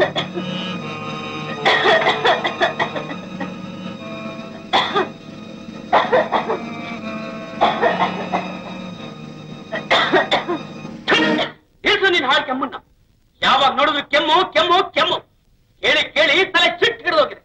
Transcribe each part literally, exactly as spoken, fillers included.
ಇಳಿಸು ನೀನ್ ಹಾಳು ಕೆಮ್ಮನ್ನ. ಯಾವಾಗ ನೋಡಿದ್ರು ಕೆಮ್ಮು ಕೆಮ್ಮು ಕೆಮ್ಮು. ಕೇಳಿ ಕೇಳಿ ತಲೆ ಚಿಟ್ ಹಿಡಿದೋಗಿದೆ.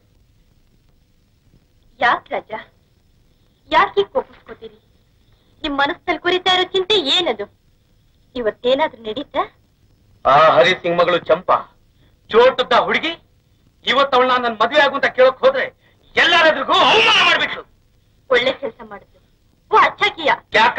ಯಾಕೆ ರಾಜ, ಯಾಕೆ ಕೋಪಿಸ್ಕೋತೀರಿ? ನಿಮ್ ಮನಸ್ಸಲ್ಲಿ ಕುರಿತಾ ಇರೋ ಚಿಂತೆ ಏನದು? ಇವತ್ತೇನಾದ್ರೂ ನಡೀತಾ? ಆ ಹರಿಸಿಂಗ್ ಮಗಳು ಚಂಪಾ ಚೋಟದ ಹುಡುಗಿ ಇವತ್ತವಳ ನನ್ನ ಮದುವೆ ಆಗುಂತ ಕೇಳಕ್ ಹೋದ್ರೆ ಎಲ್ಲಾರದ್ರಿಗೂ ಅವಮಾನ ಮಾಡ್ಬಿಟ್ಲು. ಒಳ್ಳೆ ಕೆಲಸ ಮಾಡಿದ್ರು. ಓ ಅಚ್ಚಾಕಿಯ ಯಾಕ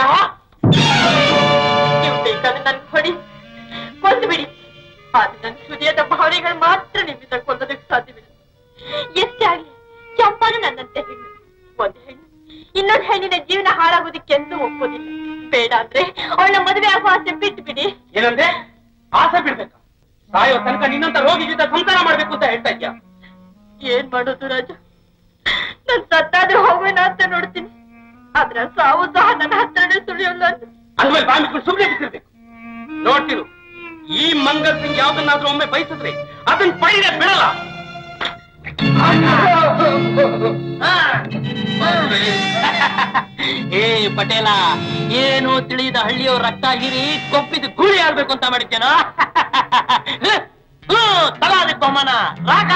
ನೀವು ಬೇಕಾದ್ರೆ ನನ್ ಹೊಡಿ ಕೊಂದು ಬಿಡಿ. ಆದ್ರೆ ನನ್ನ ಹೃದಯದ ಭಾವನೆಗಳು ಮಾತ್ರ ನಿಮ್ಮಿಂದ ಕೊಂದೋದಕ್ಕೆ ಸಾಧ್ಯವಿಲ್ಲ. ಎಷ್ಟೇ ಆಗ್ಲಿ ಚಂಪಾನು ನನ್ನಂತೆ ಹೆಣ್ಣು. ಒಂದು ಹೆಣ್ಣು ಇನ್ನೊಂದು ಹೆಣ್ಣಿನ ಜೀವನ ಹಾಳಾಗೋದಕ್ಕೆಂದೂ ಒಪ್ಪೋದಿಲ್ಲ. ಬೇಡ ಅಂದ್ರೆ ಅವಳ ಮದುವೆ ಆಗುವ ಆಸೆ ಬಿಟ್ಟು ಬಿಡಿ. ಏನಂದ್ರೆ ಆಸೆ ಬಿಡ್ಬೇಕ? ಸಾಯೋ ತನಕ ನಿನ್ನಂತ ರೋಗಿ ಜೊತೆ ಸಂಸಾರ ಮಾಡ್ಬೇಕು ಅಂತ ಹೇಳ್ತಾ ಇದ್ಯಾ? ಏನ್ ಮಾಡೋದು ರಾಜ, ನನ್ ಸತ್ತಾದ್ರೂ ಹೋಗೋಣ ಅಂತ ನೋಡ್ತೀನಿ. ಆದ್ರ ಸಾವು ಸಹ ನನ್ನ ಹತ್ರನೇ ಸುಳಿಯೋಲ್ಲ ಅಂತ. ಅಂದ್ಮೇಲೆ ಬಾಂಬಿಟ್ಟು ಸುಮ್ಮನೆ ಬಿಟ್ಟಿರ್ಬೇಕು. ನೋಡ್ತಿರು, ಈ ಮಂಗಲ್ ಸಿಂಗ್ ಯಾವ್ದನ್ನಾದ್ರೂ ಒಮ್ಮೆ ಬಯಸಿದ್ರೆ ಅದನ್ನ ಪೈನೆ ಬಿಡಲ್ಲ. ಏ ಪಟೇಲ, ಏನು ತಿಳಿದ ಹಳ್ಳಿಯವ್ರ ರಕ್ತ ಹೀರಿ ಕೊಪ್ಪಿದ ಗೂಳಿ ಆಗ್ಬೇಕು ಅಂತ ಮಾಡಿದ್ದೇನೋ? ತಲಾದಿ ಬಹುಮಾನ ರಾಗ.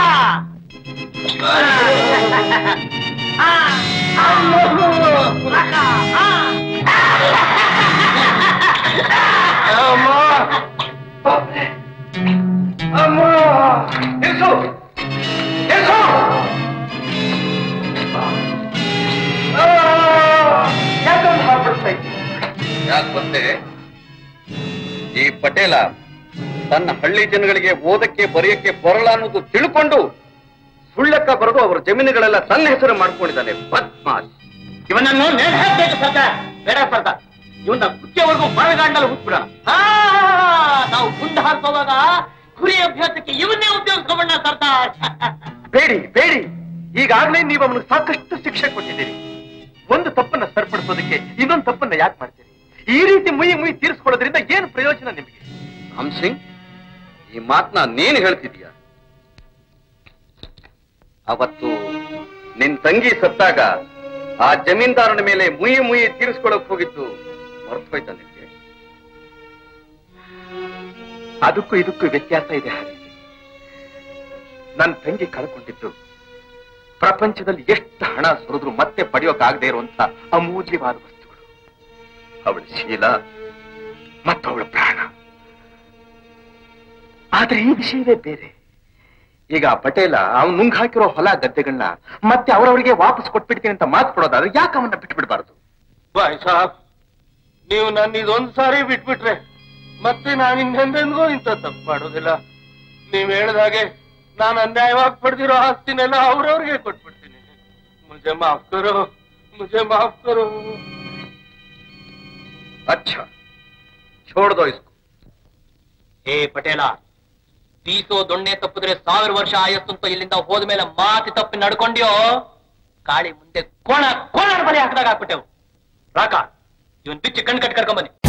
ಯಾಕೆ ಗೊತ್ತೇ? ಈ ಪಟೇಲ ತನ್ನ ಹಳ್ಳಿ ಜನಗಳಿಗೆ ಓದಕ್ಕೆ ಬರೆಯಕ್ಕೆ ಬರಲ್ಲ ಅನ್ನೋದು ತಿಳ್ಕೊಂಡು ಸುಳ್ಳಕ್ಕ ಬರೆದು ಅವರ ಜಮೀನುಗಳೆಲ್ಲ ತನ್ನ ಹೆಸರು ಮಾಡ್ಕೊಂಡಿದ್ದಾನೆ. ಬದ್ಮಾಶ್. ಇವನನ್ನು ನೇರ ಹಾಕ್ಬೇಕು ಸರ್ದಾರ್. ಬೇಡ ಸರ್ದಾರ್, ಇವನ್ನ ಕುಚ್ಚೆವರೆಗೂ ಮಳೆಗಾಂಡಲ್ಲಿ ಹುಟ್ಬಿಡೋಣ. ನಾವು ಗುಂಡು ಹಾರಿಸುವಾಗ ಕುರಿ ಅಭ್ಯಾಸಕ್ಕೆ ಇವನ್ನೇ ಉಪಯೋಗಿಸ್ಕೊಂಡ ಸರ್ದಾರ್. ಬೇಡಿ ಬೇಡಿ, ಈಗಾಗಲೇ ನೀವು ಅವನಿಗೆ ಸಾಕಷ್ಟು ಶಿಕ್ಷೆ ಕೊಟ್ಟಿದ್ದೀರಿ. ಒಂದು ತಪ್ಪನ್ನ ಸರಿಪಡಿಸೋದಕ್ಕೆ ಇನ್ನೊಂದು ತಪ್ಪನ್ನ ಯಾಕೆ ಮಾಡ್ತೀರಿ? ಈ ರೀತಿ ಮುಯಿ ಮುಯಿ ತೀರಿಸ್ಕೊಳ್ಳೋದ್ರಿಂದ ಏನು ಪ್ರಯೋಜನ ನಿಮಗೆ? ಹಂಸಿಂಗ್, ಈ ಮಾತನ್ನ ನೀನು ಹೇಳ್ತಿದೀಯ? ಅವತ್ತು ನಿನ್ ತಂಗಿ ಸತ್ತಾಗ ಆ ಜಮೀನ್ದಾರನ ಮೇಲೆ ಮುಯಿ ಮುಯಿ ತೀರಿಸ್ಕೊಳ್ಳಕ್ ಹೋಗಿದ್ದು ಮರ್ತೋಯ್ತ ನಿನ್ಗೆ? ಅದಕ್ಕೂ ಇದಕ್ಕೂ ವ್ಯತ್ಯಾಸ ಇದೆ ಹರಿ. ನನ್ನ ತಂಗಿ ಕಳ್ಕೊಂಡಿದ್ದು ಪ್ರಪಂಚದಲ್ಲಿ ಎಷ್ಟು ಹಣ ಸುರಿದ್ರು ಮತ್ತೆ ಪಡೆಯೋಕಾಗದೇ ಇರುವಂತ ಅಮೂಲ್ಯವಾದ ವಸ್ತುಗಳು. ಅವಳ ಶೀಲ ಮತ್ತು ಅವಳ ಪ್ರಾಣ. ಆದ್ರೆ ಈ ವಿಷಯವೇ ಬೇರೆ. ಈಗ ಪಟೇಲ ಅವನು ನುಂಗ್ ಹಾಕಿರೋ ಹೊಲ ಗದ್ದೆಗಳನ್ನ ಮತ್ತೆ ಅವರವರಿಗೆ ವಾಪಸ್ ಕೊಟ್ಬಿಡ್ತೀನಿ ಅಂತ ಮಾತು ಕೊಡೋದಾದ್ರೆ ಯಾಕೆ ಅವನ್ನ ಬಿಟ್ಟು ಬಿಡಬಾರದು? ಬಾಯ್ ಸಾಬ್, ನೀವು ನನ್ನ ಇದೊಂದು ಸಾರಿ ಬಿಟ್ಬಿಟ್ರೆ ಮತ್ತೆ ನಾನು ಇನ್ನೆಂದೆಂದಿಗೂ ಇಂಥ ತಪ್ಪು ಮಾಡೋದಿಲ್ಲ. ನೀವ್ ಹೇಳ್ದಾಗೆ ನಾನು ಅನ್ಯಾಯವಾಗಿ ಪಡೆದಿರೋ ಆಸ್ತಿನೆಲ್ಲ ಅವ್ರವ್ರಿಗೆ ಕೊಟ್ಬಿಡ್ತೀನಿ. ಮುझे ಮಾಫ್ ಕರೋ, ಮುझे ಮಾಫ್ ಕರೋ. अच्छा, छोड़ दो इसको. ಏ ಪಟೇಲ, ಬೀಸೋ ದೊಣ್ಣೆ ತಪ್ಪಿದ್ರೆ ಸಾವಿರ ವರ್ಷ ಆಯಸ್ಸು ಅಂತ ಇಲ್ಲಿಂದ ಹೋದ್ಮೇಲೆ ಮಾತಿ ತಪ್ಪಿ ನಡ್ಕೊಂಡ್ಯೋ ಕಾಳಿ ಮುಂದೆ ಕೋಣ ಕೋಣ ಬಲಿ ಹಾಕಿದಾಗ ಹಾಕ್ಬಿಟ್ಟೆವು. ರಾಕ, ಇವನ್ ಬಿಚ್ಚಿ ಕಣ್ ಕಟ್ ಕರ್ಕೊಂಬನ್ನಿ.